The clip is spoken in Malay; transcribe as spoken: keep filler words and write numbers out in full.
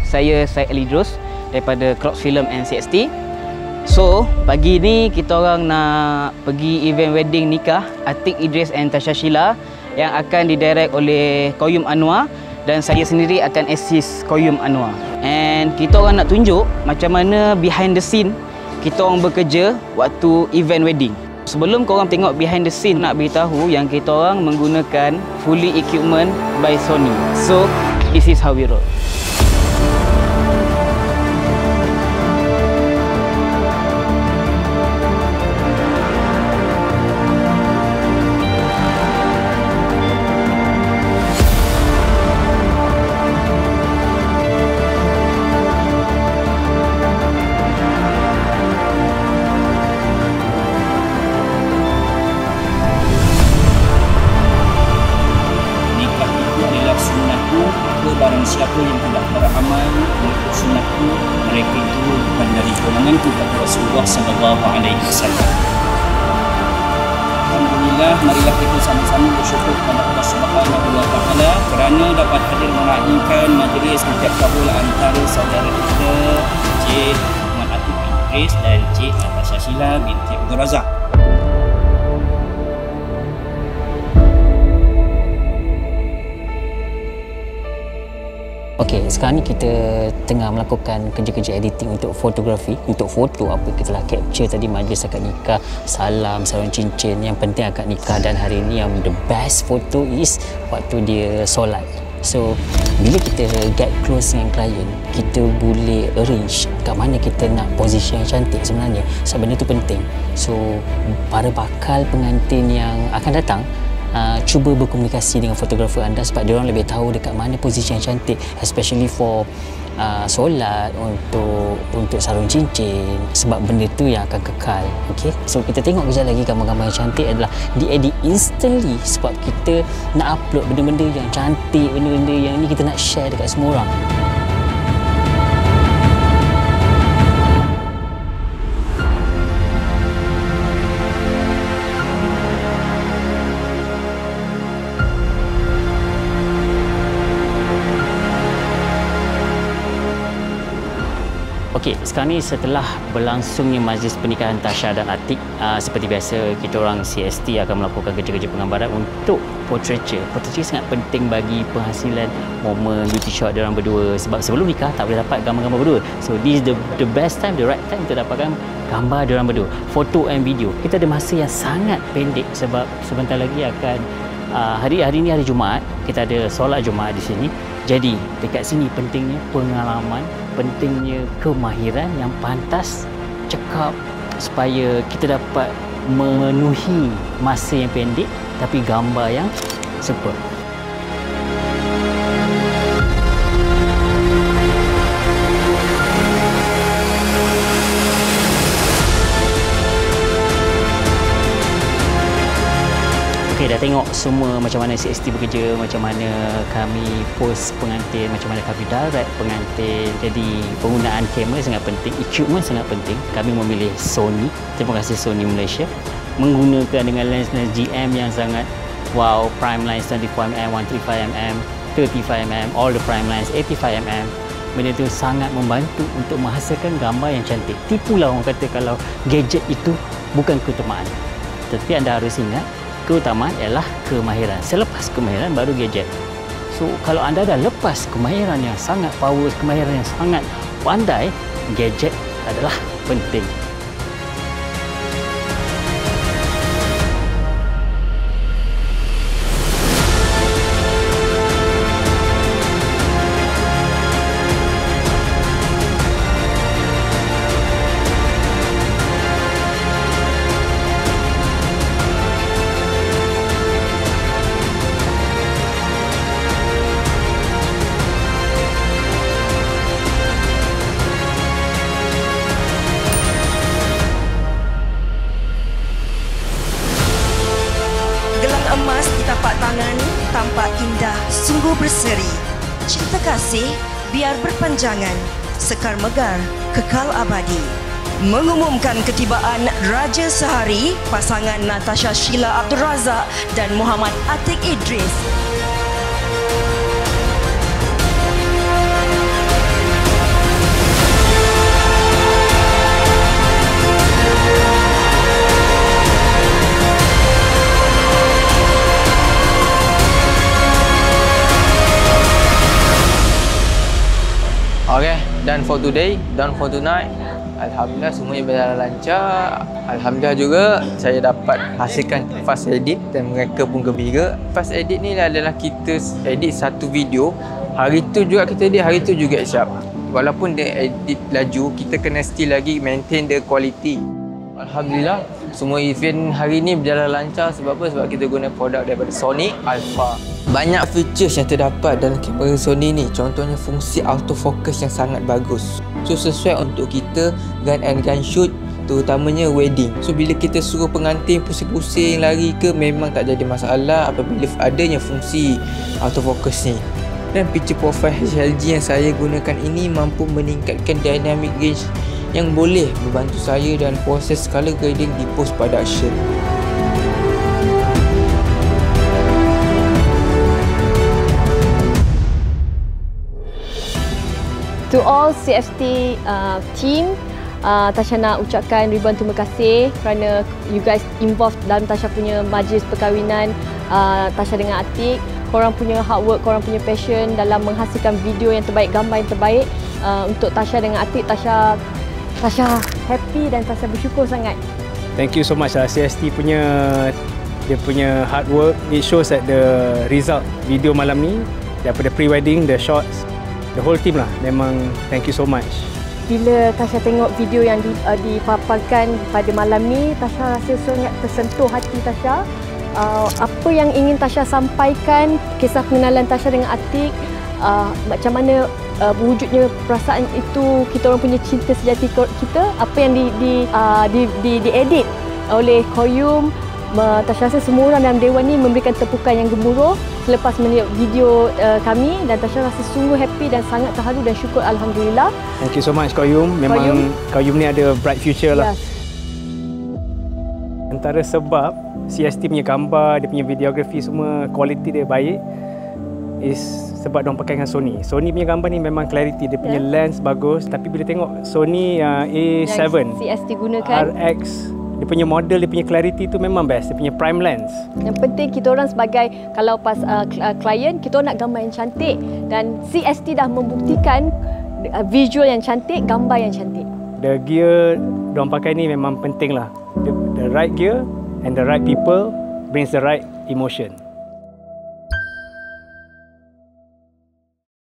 Saya Syed Ali Idrus daripada Clocks Film and C X T. So, pagi ni kita orang nak pergi event wedding nikah Atiq Idris and Tasha Sheila yang akan didirect oleh Qayyum Anwar, dan saya sendiri akan assist Qayyum Anwar. And kita orang nak tunjuk macam mana behind the scene kita orang bekerja waktu event wedding. Sebelum korang tengok behind the scene, nak beritahu yang kita orang menggunakan fully equipment by Sony. So, this is how we roll. Barang siapa yang tidak beramal mengikut sunnahku, mereka itu bukan dari golonganku, kata Rasulullah sallallahu alaihi wasallam. Alhamdulillah, marilah kita sama-sama bersyukur kepada Allah Subhanahu wa taala kerana dapat hadir meraihkan majlis ijab kabul antara saudara kita Cik Muhammad Atiq Idris dan Cik Tasha Sheila binti Abdul Razak. Okey, sekarang ni kita tengah melakukan kerja-kerja editing untuk fotografi, untuk foto apa kita telah capture tadi majlis akad nikah, salam, sarung cincin. Yang penting akad nikah, dan hari ni yang the best photo is waktu dia solat. So, bila kita get close dengan klien, kita boleh arrange kat mana kita nak posisi yang cantik sebenarnya. Sebab benda tu penting. So, para bakal pengantin yang akan datang, Uh, cuba berkomunikasi dengan fotografer anda sebab dia orang lebih tahu dekat mana posisi yang cantik, especially for uh, solat, untuk untuk sarung cincin, sebab benda tu yang akan kekal. Okey, so kita tengok kejap lagi gambar-gambar yang cantik adalah diedit instantly sebab kita nak upload benda-benda yang cantik, benda-benda yang ni kita nak share dekat semua orang. Okey, sekarang ni setelah berlangsungnya majlis pernikahan Tasha dan Atiq, uh, seperti biasa kita orang C S T akan melakukan kerja-kerja penggambaran untuk portraiture. Portraiture sangat penting bagi penghasilan momen beauty shot diorang berdua, sebab sebelum nikah tak boleh dapat gambar-gambar berdua. So this is the the best time, the right time untuk dapatkan gambar diorang berdua, foto and video. Kita ada masa yang sangat pendek sebab sebentar lagi akan uh, hari hari ni hari Jumaat, kita ada solat Jumaat di sini. Jadi dekat sini pentingnya pengalaman, pentingnya kemahiran yang pantas cekap supaya kita dapat memenuhi masa yang pendek tapi gambar yang super. Okey, dah tengok semua macam mana C S T bekerja, macam mana kami post pengantin, macam mana kami direct pengantin. Jadi penggunaan kamera sangat penting, equipment sangat penting. Kami memilih Sony, terima kasih Sony Malaysia, menggunakan dengan lens-lens G M yang sangat wow, prime lens twenty-four millimeter, one thirty-five millimeter, thirty-five millimeter, all the prime lens eighty-five millimeter. Benda itu sangat membantu untuk menghasilkan gambar yang cantik. Tipulah orang kata kalau gadget itu bukan keutamaan, tetapi anda harus ingat keutamaan ialah kemahiran. Selepas kemahiran baru gadget. So kalau anda dah lepas kemahiran yang sangat power, kemahiran yang sangat pandai, gadget adalah penting. Emas di tapak tangan tampak indah, sungguh berseri. Cinta kasih biar berpanjangan, sekar megar kekal abadi. Mengumumkan ketibaan Raja Sehari pasangan Tasha Sheila Abdul Razak dan Muhammad Atiq Idris. done for today, done for tonight. Alhamdulillah semuanya berjalan lancar. Alhamdulillah juga saya dapat hasilkan fast edit dan mereka pun gembira. Fast edit ni adalah kita edit satu video, hari tu juga kita edit, hari tu juga siap. Walaupun dia edit laju, kita kena still lagi maintain the quality. Alhamdulillah semua event hari ni berjalan lancar. Sebab apa? Sebab kita guna produk daripada Sony Alpha. Banyak features yang terdapat dalam kamera Sony ni. Contohnya fungsi autofocus yang sangat bagus. So sesuai untuk kita gun and gun shoot, terutamanya wedding. So bila kita suruh pengantin pusing-pusing lari ke, memang tak jadi masalah apabila adanya fungsi autofocus ni. Dan picture profile H L G yang saya gunakan ini mampu meningkatkan dynamic range yang boleh membantu saya dalam proses color grading di post production. To all C F T uh, team, uh, Tasha nak ucapkan ribuan terima kasih kerana you guys involved dalam Tasha punya majlis perkahwinan uh, Tasha dengan Atik. Korang punya hard work, korang punya passion dalam menghasilkan video yang terbaik, gambar yang terbaik uh, untuk Tasha dengan Atik. Tasha Tasha happy dan Tasha bersyukur sangat. Thank you so much lah C S T punya dia punya hard work. It shows that the result video malam ni daripada pre-wedding, the shots, the whole team lah. Memang thank you so much. Bila Tasha tengok video yang di, uh, dipaparkan pada malam ni, Tasha rasa sangat tersentuh hati Tasha. Uh, apa yang ingin Tasha sampaikan, kisah pengenalan Tasha dengan Atik, uh, macam mana uh, berwujudnya perasaan itu, kita orang punya cinta sejati kita, apa yang di di uh, di, di, di edit oleh Qayyum. Uh, Tasha rasa semua orang dalam dewan ni memberikan tepukan yang gemuruh selepas melihat video uh, kami, dan Tasha rasa sungguh happy dan sangat terharu dan syukur alhamdulillah. Thank you so much Qayyum. Memang Qayyum, Qayyum ni ada bright future lah. Yes. Antara sebab C S T punya gambar, dia punya videografi semua quality dia baik is sebab diorang pakai dengan Sony. Sony punya gambar ni memang clarity, dia punya yeah. lens bagus, tapi bila tengok Sony uh, A seven yang C S T gunakan R X, dia punya model, dia punya clarity tu memang best, dia punya prime lens. Yang penting kita orang sebagai, kalau pas uh, klien, kita orang nak gambar yang cantik, dan C S T dah membuktikan uh, visual yang cantik, gambar yang cantik. The gear diorang pakai ni memang penting lah. The, the right gear and the right people brings the right emotion.